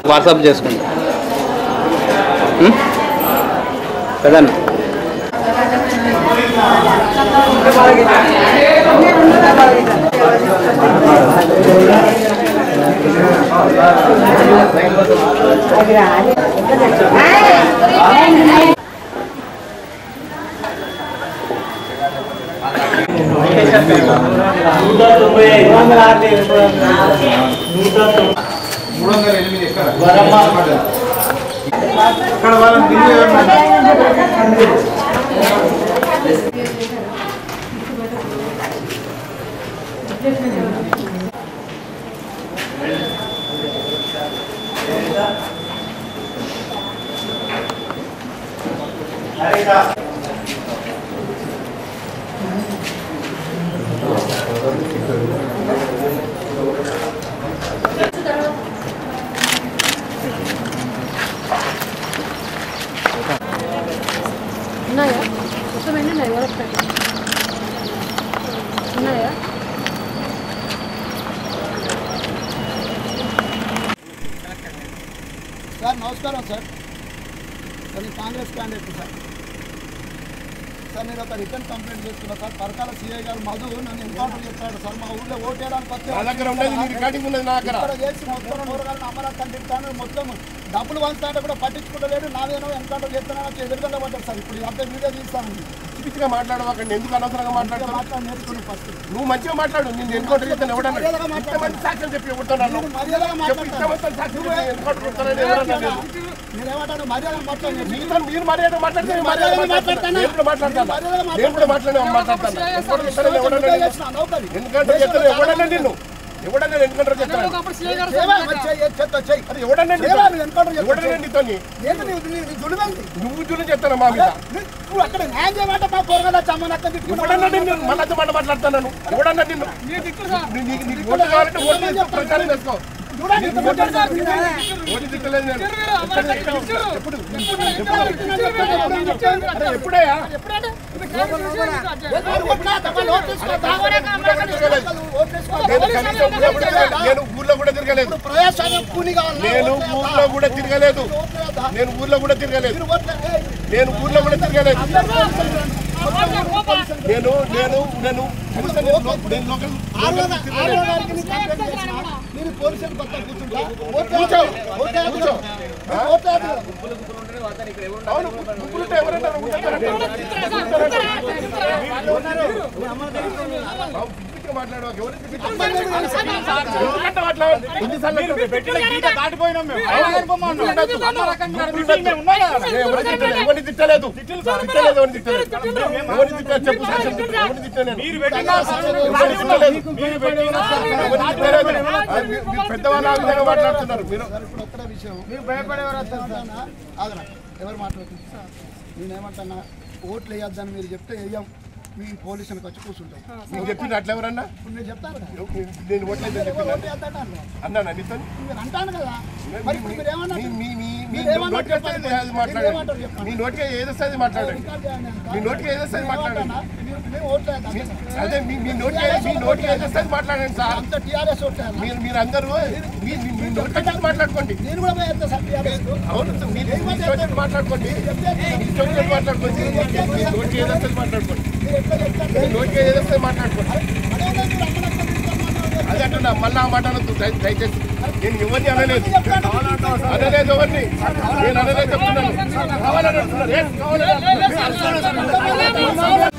WhatsApp చేసుకుంటా కదన్నా ఉన్నాయా మొత్తం ఎన్ని ఉన్నాయి ఉన్నాయా సార్ నమస్కారం సార్ అది కాంగ్రెస్ క్యాండిడేట్ సార్ నేను ఒక రిటర్న్ కంప్లైంట్ చేస్తున్నా సార్ పరకాల సిఐ గారు మధు నన్ను ఎన్కౌంటర్ చేస్తాడు సార్ మా ఊళ్ళో ఓటేయడానికి వస్తే చేసి మొత్తం ఊరగాలను అమరాత్తం తింటాను మొత్తం డబ్బులు పంచుతాంటే కూడా పట్టించుకుంటలేడు నాదేనో ఎన్కౌంటర్ చేస్తానని ఎదురుగా పడ్డాడు సార్ ఇప్పుడు అంతా వీడియో తీస్తాను పిచ్చిగా మాట్లాడవాకండి ఎందుకు అనవసరంగా మాట్లాడుతున్నావు నేర్చుకుని ఫస్ట్ నువ్వు మంచిగా మాట్లాడు నేను ఎన్కౌంటర్ చేస్తాను ఎవడన్నా సాక్ష్యం చెప్పి ఎవడుతున్నాను నేనేమంటాను మర్యాద మాట్లాడు మీరు మర్యాద మాట్లాడితే నేను కూడా మాట్లాడతాను ఎందుకంటే చెప్తాను ఎవడన్నా నిన్ను ఎవడన్నా ఎన్కౌంటర్ చేస్తాను నువ్వు జులు చెప్తాను మా మీద అక్కడ న్యాయం చేయమంటే మా పొరగల చమ్మనక్క ఎవడన్నా నిన్ను మళ్ళీ మాట మాట్లాడతాను ఎవడన్నా నిన్ను నీకు ఓటు కావాలంటే ఓటు ప్రచారం చేసుకో ఎప్పుడయ్యా నేను ఊర్లో కూడా తిరగలేదు నేను ఊర్లో కూడా తిరగలేదు నేను ఊర్లో కూడా తిరగలేదు నేను ఊర్లో కూడా తిరగలేదు నేను నేను నేను ఎవరిని తిట్టలేదు పెద్దవాళ్ళు ఆ విధంగా మాట్లాడుతున్నారు మీరు ఒక్క విషయం మీరు భయపడేవారు ఎవరు మాట్లాడుతున్నారు నేనేమంటున్నా ఓట్లు వేయొద్దని మీరు చెప్తే వేయం మీ పోలీసులకు వచ్చి కూర్చుంటాం నువ్వు చెప్పింది అట్లా ఎవరన్నా నేను చెప్తాను నేను ఓట్లేదు అన్నా నీతో మీరు అంటాను కదా మరి మీరు ఏమన్నా మీ నోటికి ఏదొస్తుంది మాట్లాడండి మీ నోటికి ఏదొస్తుంది మాట్లాడండి అదే మీ నోటికి ఏదొస్తుంది మాట్లాడండి సార్ అంత టీఆర్ఎస్ మీరు అందరూ మీ నోటికి మాట్లాడుకోండి నేను కూడా వేస్తా సార్ టీఆర్ఎస్ అవును మీరు మాట్లాడుకోండి మాట్లాడుకోండి నోటికి ఏదొస్తుంది మాట్లాడుకోండి నోటికి ఏదొస్తుంది మాట్లాడుకోండి అదే అంటున్నా మళ్ళీ ఆ మాట అనొద్దు దయచేసి నేను ఎవరిని అనలేదు ఎవరిని నేను అనలేదు చెప్తున్నాను కావాలని అంటున్నారు